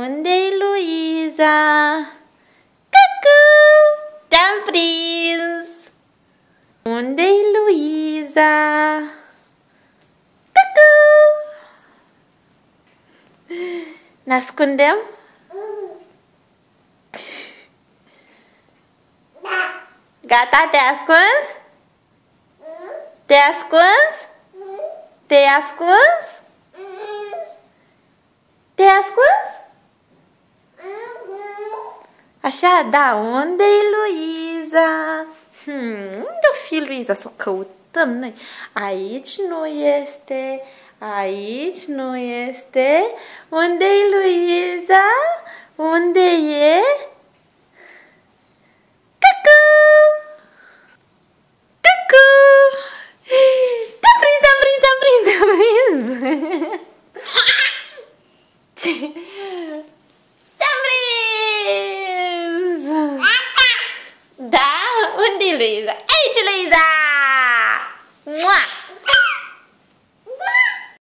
Unde-i Luiza? Cucu! Te-am prins! Unde-i Luiza? Cucu! Ne ascundem? Gata, te-ai ascuns? Te-ai ascuns? Te-ai ascuns? Te-ai ascuns? Așa, da, unde-i Luiza? Unde-o fi Luiza? Să o căutăm noi. Aici nu este, aici nu este. Unde-i Luiza? Unde e? Cucu! Cucu! Te-am prins, te-am prins, te-am prins, te-am prins! Te-am prins! Da? Unde-i Luiza? Aici, Luiza! Mua!